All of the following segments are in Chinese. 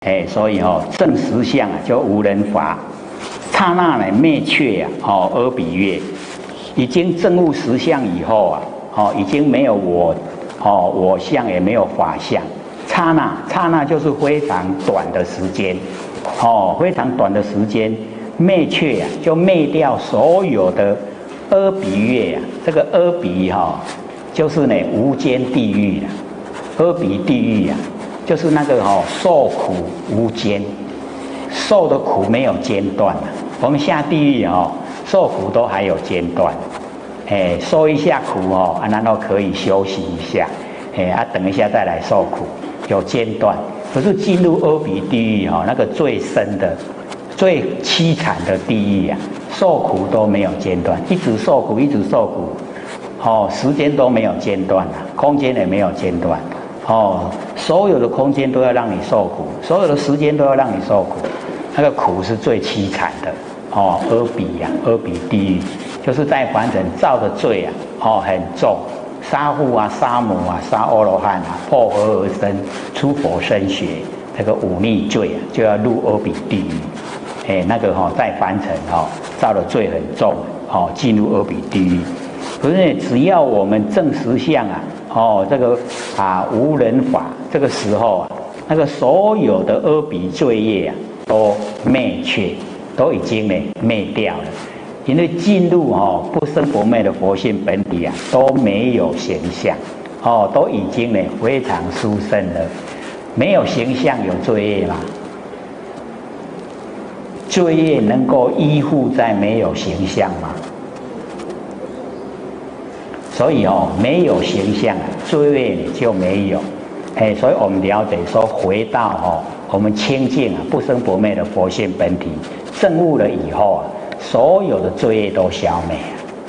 所以正实相就无人法，刹那呢灭却阿比月，已经证悟实相以后已经没有我相也没有法相，刹那就是非常短的时间，非常短的时间灭却就灭掉所有的阿比月这个阿比就是呢无间地狱阿比地狱就是那个受苦无间，受的苦没有间断我们下地狱受苦都还有间断，受一下苦然后可以休息一下，等一下再来受苦，有间断。可是进入阿比地狱那个最深的、最凄惨的地狱受苦都没有间断，一直受苦，一直受苦，时间都没有间断空间也没有间断，所有的空间都要让你受苦，所有的时间都要让你受苦，那个苦是最凄惨的阿比地狱，就是在凡尘造的罪很重，杀父杀母杀阿罗汉破和而生，出佛身血，这个忤逆罪就要入阿比地狱，那个在凡尘造的罪很重，进入阿比地狱。可是只要我们证实相这个无人法，这个时候那个所有的阿比罪业都灭却，都已经灭掉了。因为进入不生不灭的佛性本体都没有形象，都已经非常殊胜了。没有形象有罪业吗？罪业能够依附在没有形象吗？所以没有形象罪业就没有，所以我们了解说，回到我们清净不生不灭的佛性本体，证悟了以后所有的罪业都消灭，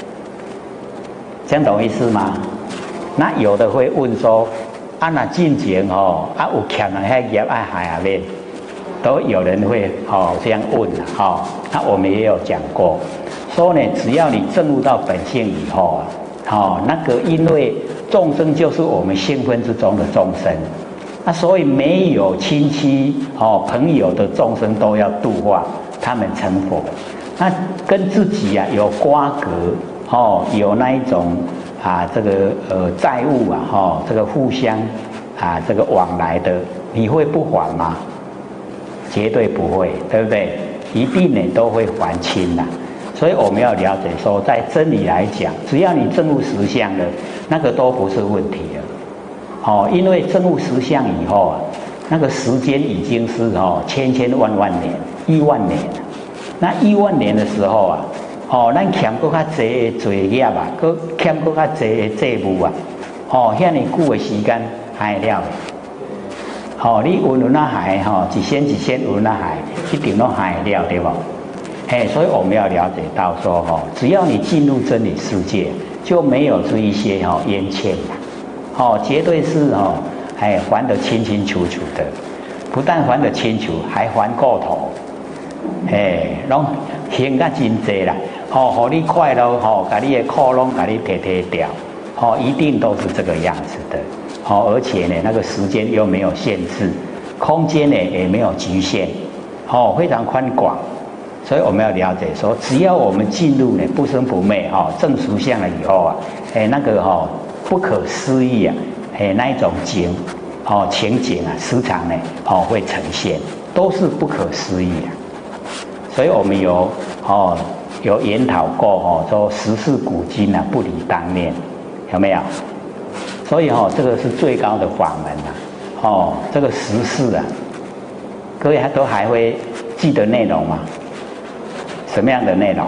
这样懂意思吗？那有的会问说，那进前有欠了那业爱还下面，都有人会这样问那我们也有讲过，说呢，只要你证悟到本性以后那个因为众生就是我们性分之中的众生，所以没有亲戚朋友的众生都要度化，他们成佛。那跟自己有瓜葛有那一种这个债务这个互相这个往来的，你会不还吗？绝对不会，对不对？一定都会还清所以我们要了解说，在真理来讲，只要你证悟实相了，那个都不是问题了。因为证悟实相以后那个时间已经是千万年、亿万年了。那亿万年的时候咱欠搁较济的罪业搁欠搁较济的债务遐尼久的时间还了你运还一仙运还一定都还了，对不？所以我们要了解到说只要你进入真理世界，就没有这一些冤欠绝对是还得清清楚楚的，不但还得清楚，还还过头，拢还得真济啦，让你快乐把你的苦拢把你提掉，一定都是这个样子的，而且呢，那个时间又没有限制，空间呢也没有局限，非常宽广。所以我们要了解说，只要我们进入不生不灭证实相了以后那个不可思议那一种情景时常呢会呈现，都是不可思议所以我们有研讨过说时事古今不离当念，有没有？所以这个是最高的法门这个时事各位都还会记得内容吗？什么样的内容？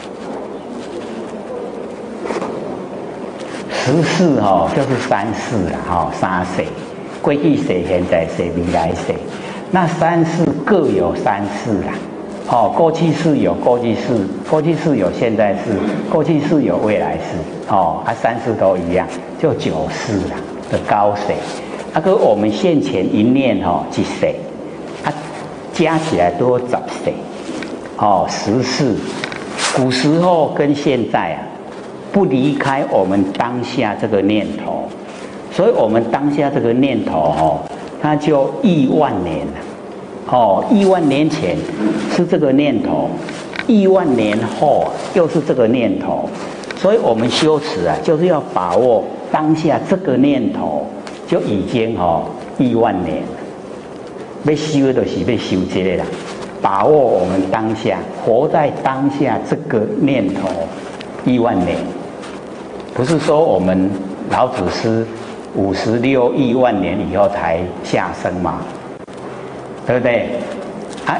时事就是三世三世，过去世、现在世、未来世。那三世各有三世过去世有过去世，过去世有现在世，过去世有未来世三世都一样，就9世的高世。跟我们现前一念一世加起来多10世。10世，古时候跟现在不离开我们当下这个念头，所以我们当下这个念头它就亿万年亿万年前是这个念头，亿万年后又是这个念头，所以我们修持啊，就是要把握当下这个念头，就已经亿万年，要修的就是要修这个啦，把握我们当下，活在当下这个念头亿万年，不是说我们老祖师56亿万年以后才下生嘛，对不对？啊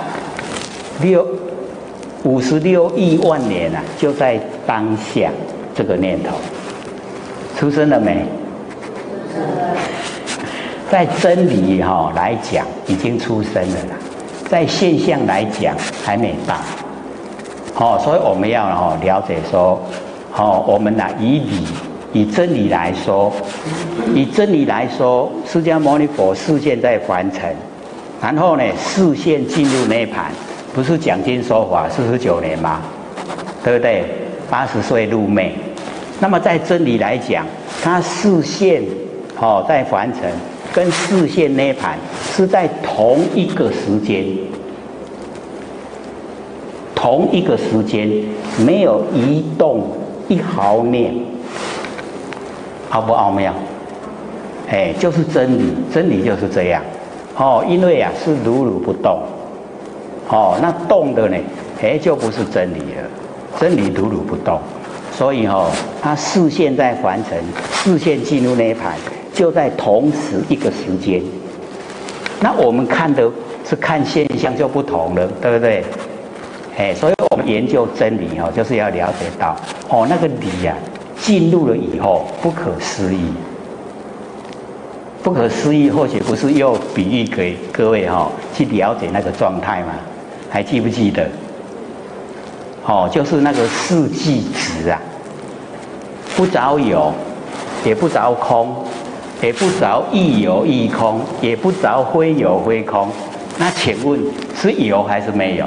，56亿万年啊，就在当下这个念头出生了没？在真理来讲，已经出生了啦。在现象来讲，还没到。所以我们要了解说，我们以真理来说，释迦牟尼佛示现在凡尘，然后呢，示现进入涅槃，不是讲经说法49年吗？对不对？80岁入灭。那么在真理来讲，他示现在凡尘跟示现涅槃是在同一个时间，没有移动一毫念，好不奥妙？就是真理，真理就是这样。因为是如如不动，那动的呢，就不是真理了，真理如如不动。所以它示现在凡尘，示现进入涅槃，就在同时一个时间。那我们看的是看现象就不同了，对不对？所以我们研究真理就是要了解到那个理啊，进入了以后不可思议。不可思议，或许不是又比喻给各位去了解那个状态吗？还记不记得？就是那个四季值啊，不着有，也不着空，也不着亦有亦空，也不着非有非空。那请问是有还是没有？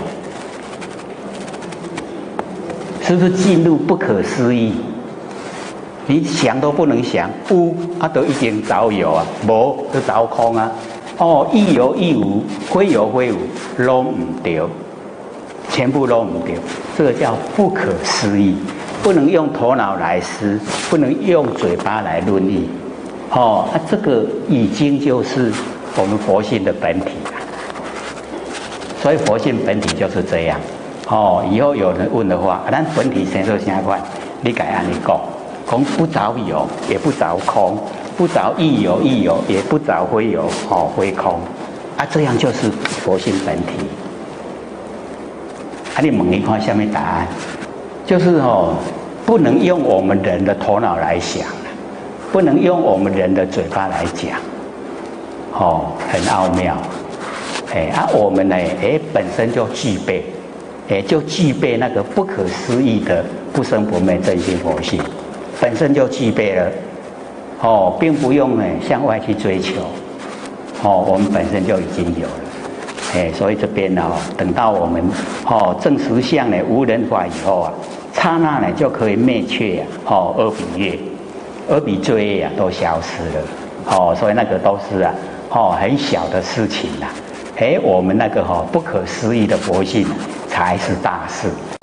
是不是进入不可思议？你想都不能想，有都已经着有啊，无就着空啊。亦有亦无，非有非无，拢唔对，全部都唔对。这个叫不可思议，不能用头脑来思，不能用嘴巴来论议。这个已经就是我们佛性的本体了。所以佛性本体就是这样。以后有人问的话，咱本体生做啥款？你该按你讲。不着有，也不着空，不着亦有亦有，也不着非有非空，这样就是佛性本体。你问你看下面答案，就是不能用我们人的头脑来想，不能用我们人的嘴巴来讲，很奥妙。我们呢，本身就具备，就具备那个不可思议的不生不灭真心佛性。本身就具备了，并不用向外去追求，我们本身就已经有了，所以这边等到我们证实相无人法以后啊，刹那就可以灭却阿比越、阿比追都消失了，所以那个都是很小的事情啦，我们那个不可思议的佛性才是大事。